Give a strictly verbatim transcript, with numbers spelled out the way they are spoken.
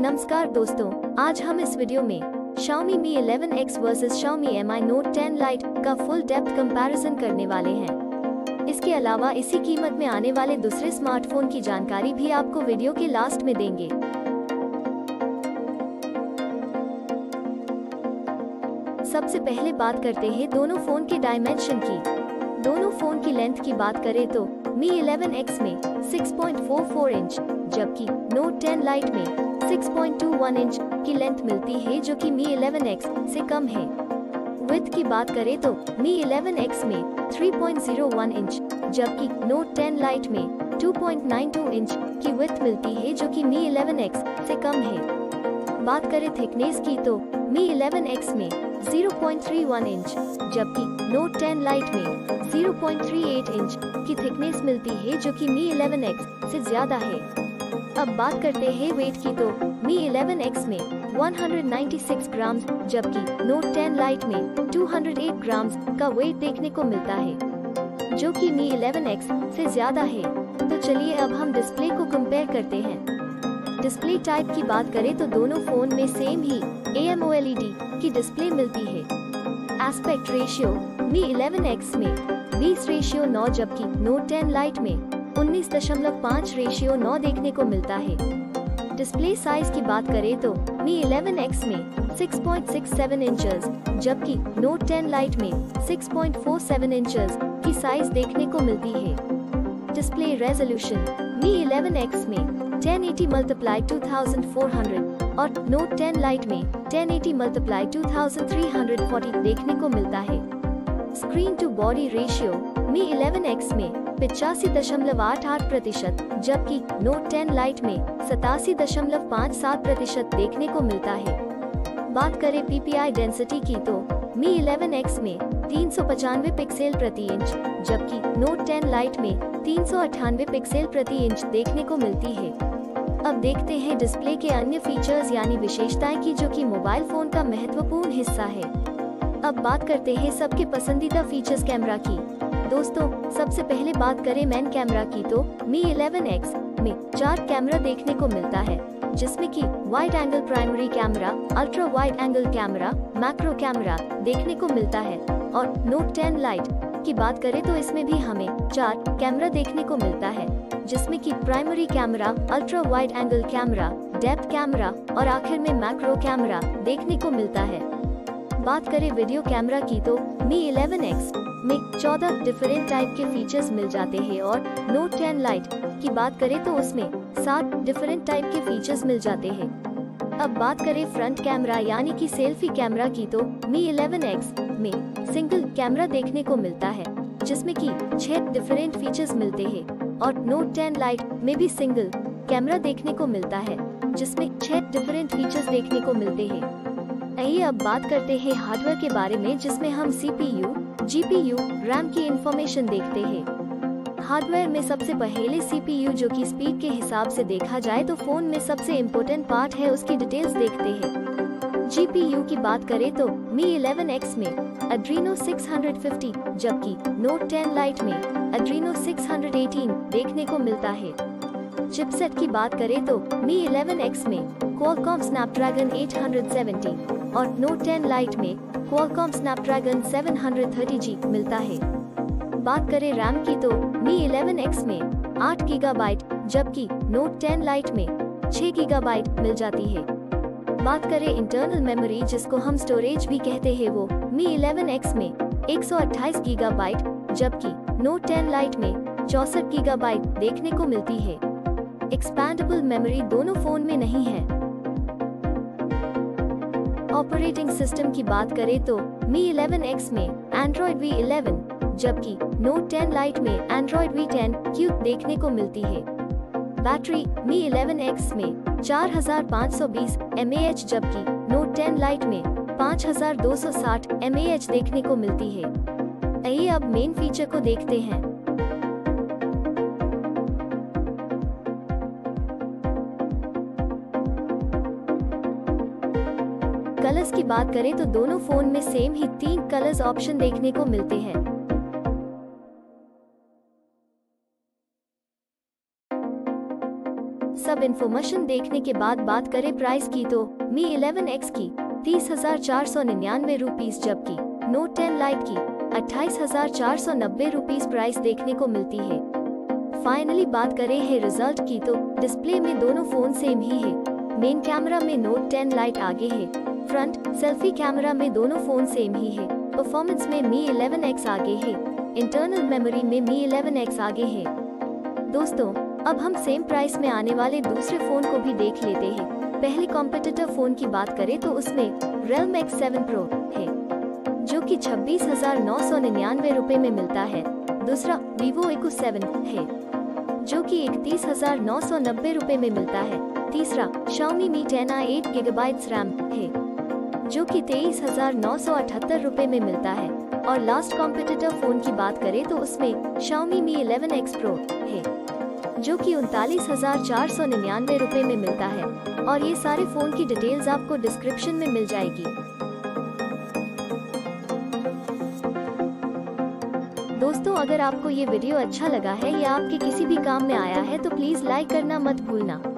नमस्कार दोस्तों, आज हम इस वीडियो में Xiaomi Mi eleven X versus Xiaomi Mi Note ten Lite का फुल डेप्थ कंपैरिजन करने वाले हैं। इसके अलावा इसी कीमत में आने वाले दूसरे स्मार्टफोन की जानकारी भी आपको वीडियो के लास्ट में देंगे। सबसे पहले बात करते हैं दोनों फोन के डायमेंशन की। दोनों फोन की लेंथ की बात करें तो Mi इलेवन एक्स में six point four four inch जबकि Note टेन Lite में six point two one inch की लेंथ मिलती है, जो कि Mi इलेवन एक्स से कम है। विड्थ की बात करें तो Mi इलेवन एक्स में three point zero one inch जबकि Note टेन Lite में two point nine two inch की विड्थ मिलती है, जो कि Mi इलेवन एक्स से कम है। बात करें थिकनेस की तो Mi इलेवन एक्स में zero point three one inch जबकि Note टेन Lite में zero point three eight inch की थिकनेस मिलती है, जो कि Mi इलेवन एक्स से ज्यादा है। अब बात करते हैं वेट की तो Mi इलेवन एक्स में one hundred ninety six gram जबकि Note टेन Lite में टू हंड्रेड एट ग्राम का वेट देखने को मिलता है, जो कि Mi इलेवन एक्स से ज्यादा है। तो चलिए अब हम डिस्प्ले को कंपेयर करते हैं। डिस्प्ले टाइप की बात करें तो दोनों फोन में सेम ही A M O L E D की डिस्प्ले मिलती है। Aspect ratio Mi eleven X में बीस रेशियो नौ जबकि Note टेन Lite में उन्नीस दशमलव पाँच रेशियो नौ देखने को मिलता है। डिस्प्ले साइज की बात करें तो Mi इलेवन एक्स में six point six seven inches जबकि Note टेन Lite में six point four seven inches की साइज देखने को मिलती है। Display resolution Mi eleven X में ten eighty multiply two thousand four hundred और Note टेन Lite में ten eighty multiply two thousand three hundred forty देखने को मिलता है। Screen to body ratio Mi eleven X में पिचासी दशमलव आठ आठ प्रतिशत जबकि Note टेन Lite में सतासी दशमलव पाँच सात प्रतिशत देखने को मिलता है। बात करें P P I डेंसिटी की तो Mi इलेवन एक्स में तीन सौ पचानवे पिक्सल प्रति इंच जबकि Note टेन Lite में तीन सौ अट्ठानवे पिक्सल प्रति इंच देखने को मिलती है। अब देखते हैं डिस्प्ले के अन्य फीचर्स यानी विशेषताएं की, जो कि मोबाइल फोन का महत्वपूर्ण हिस्सा है। अब बात करते हैं सबके पसंदीदा फीचर्स कैमरा की। दोस्तों, सबसे पहले बात करें मेन कैमरा की तो Mi इलेवन एक्स में चार कैमरा देखने को मिलता है, जिसमें कि wide angle primary camera, ultra wide angle camera, macro camera देखने को मिलता है। और Note टेन Lite की बात करें तो इसमें भी हमें चार कैमरा देखने को मिलता है, जिसमें कि primary camera, ultra wide angle camera, depth camera और आखिर में मैक्रो कैमरा देखने को मिलता है। बात करें वीडियो कैमरा की तो Mi इलेवन एक्स में चौदह डिफरेंट टाइप के फीचर्स मिल जाते हैं और Note टेन Lite की बात करें तो उसमें सात डिफरेंट टाइप के फीचर्स मिल जाते हैं। अब बात करें फ्रंट कैमरा यानी कि सेल्फी कैमरा की तो Mi इलेवन एक्स में सिंगल कैमरा देखने को मिलता है, जिसमें कि छह डिफरेंट फीचर्स मिलते हैं और Note टेन Lite में भी सिंगल कैमरा देखने को मिलता है, जिसमें छह डिफरेंट फीचर्स देखने को मिलते हैं। आइए अब बात करते हैं हार्डवेयर के बारे में, जिसमें हम C P U, G P U, RAM की इंफॉर्मेशन देखते हैं। हार्डवेयर में सबसे पहले C P U, जो कि स्पीड के हिसाब से देखा जाए तो फोन में सबसे इम्पोर्टेंट पार्ट है, उसकी डिटेल्स देखते हैं। G P U की बात करें तो Mi इलेवन एक्स में Adreno सिक्स फिफ्टी जबकि Note टेन Lite में Adreno सिक्स एटीन देखने को मिलता है। चिपसेट की बात करें तो Mi इलेवन एक्स में Qualcomm Snapdragon एट सेवेंटी और Note टेन Lite में Qualcomm Snapdragon seven thirty G मिलता है। बात करें रैम की तो Mi इलेवन एक्स में आठ गीगाबाइट जबकि Note टेन Lite में छह गीगाबाइट मिल जाती है। बात करें इंटरनल मेमोरी, जिसको हम स्टोरेज भी कहते हैं, वो Mi इलेवन एक्स में एक सौ अट्ठाईस गीगाबाइट जबकि Note टेन Lite में चौसठ गीगाबाइट देखने को मिलती है। एक्सपैंडेबल मेमोरी दोनों फोन में नहीं है। ऑपरेटिंग सिस्टम की बात करें तो Mi इलेवन एक्स में Android V इलेवन जबकि Note टेन Lite में Android V टेन Q देखने को मिलती है। बैटरी Mi इलेवन एक्स में चार हज़ार पाँच सौ बीस एम ए एच जबकि Note टेन Lite में पाँच हज़ार दो सौ साठ एम ए एच देखने को मिलती है। आइए अब मेन फीचर को देखते हैं। कलर्स की बात करें तो दोनों फोन में सेम ही तीन कलर्स ऑप्शन देखने को मिलते हैं। सब इन्फॉर्मेशन देखने के बाद बात करें प्राइस की तो मी इलेवन एक्स की तीस हजार चार सौ निन्यानवे रुपीस, जबकि नोट टेन लाइट की अट्ठाईस हजार चार सौ नब्बे रुपीस प्राइस देखने को मिलती है। फाइनली बात करें है रिजल्ट की तो डिस्प्ले में दोनों फोन सेम ही है। मेन कैमरा में नोट टेन लाइट आगे है, फ्रंट सेल्फी कैमरा में दोनों फोन सेम ही है। परफॉर्मेंस में मी इलेवन एक्स आगे है, इंटरनल मेमोरी में मी इलेवन एक्स आगे है। दोस्तों, अब हम सेम प्राइस में आने वाले दूसरे फोन को भी देख लेते हैं। पहले कॉम्पिटिटर फोन की बात करें तो उसमें Realme एक्स सेवन Pro है, जो कि छब्बीस हजार नौ सौ निन्यानवे रुपए में मिलता है। दूसरा Vivo Eco सेवन है, जो कि इकतीस हजार नौ सौ नब्बे रुपए में मिलता है। तीसरा Xiaomi Mi ten i eight gigabytes RAM है, जो कि तेईस हजार नौ सौ अठहत्तर रुपए में मिलता है। और लास्ट कॉम्पिटिटर फोन की बात करें तो उसमें Xiaomi Mi eleven X Pro है, जो कि उनतालीस हजार चार सौ निन्यानवे रुपए में मिलता है। और ये सारे फोन की डिटेल्स आपको डिस्क्रिप्शन में मिल जाएगी। दोस्तों, अगर आपको ये वीडियो अच्छा लगा है या आपके किसी भी काम में आया है तो प्लीज लाइक करना मत भूलना।